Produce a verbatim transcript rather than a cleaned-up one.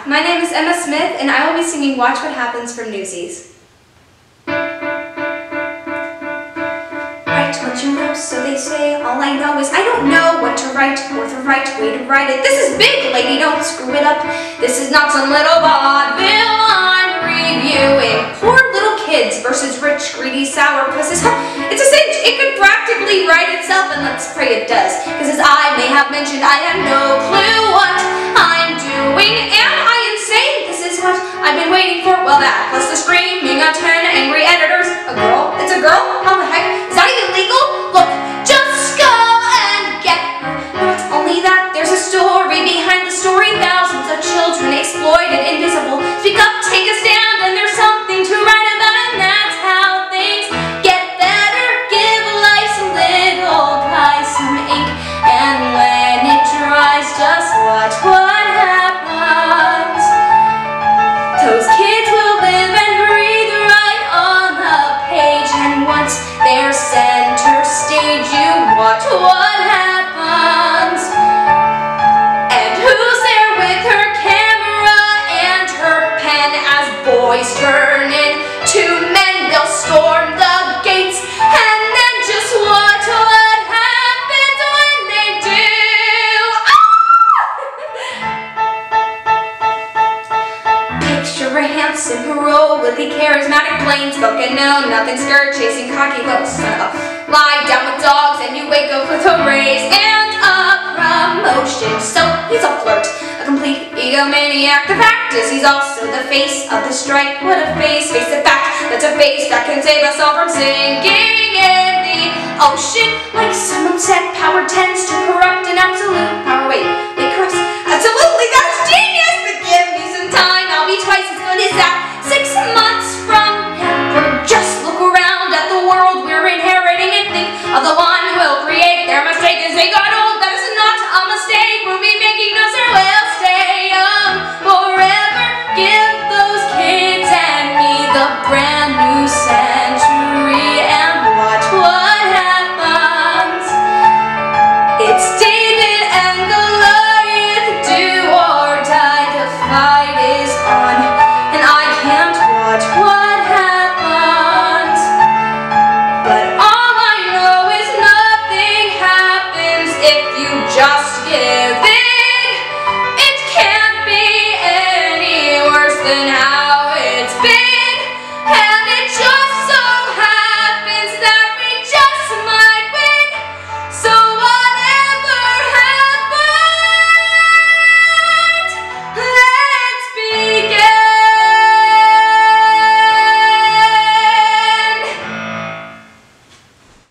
Hi, my name is Emma Smith, and I will be singing Watch What Happens from Newsies. Write what you know, so they say. All I know is I don't know what to write or the right way to write it. This is big, lady, don't screw it up. This is not some little vaudeville I'm reviewing. Poor little kids versus rich, greedy, sour pusses. It's a cinch. It could practically write itself, and let's pray it does. Because as I may have mentioned, I have no clue what I'm doing. Am I insane? This is what I've been waiting for. Well, that plus the screaming of ten angry editors. A girl? It's a girl? How the heck? Is that even legal? Look, just go and get her. Not only that, there's a story behind the story. Thousands of children exploited, invisible. Speak up, take a stand, and there's something to write about, and that's how things get better. Give life some little pie, some ink, and when it dries, just watch what happens. Those kids will live and breathe right on the page, and once they're center stage, you watch what happens. And who's there with her camera and her pen as boys turn into men? They'll storm the gates, and then just watch what happens when they do. Ah! Picture a handsome, heroically charismatic, plain-spoken, no, nothing skirt, chasing cocky little son of a. Lie down with dogs and you wake up with a raise and a promotion. So he's a flirt, a complete egomaniac. The fact is he's also the face of the strike. What a face, face the fact, that's a face that can save us all from sinking in the ocean. Like someone said, power tends to corrupt, and absolute power, wait, wait, corrupts. Absolutely, that's genius!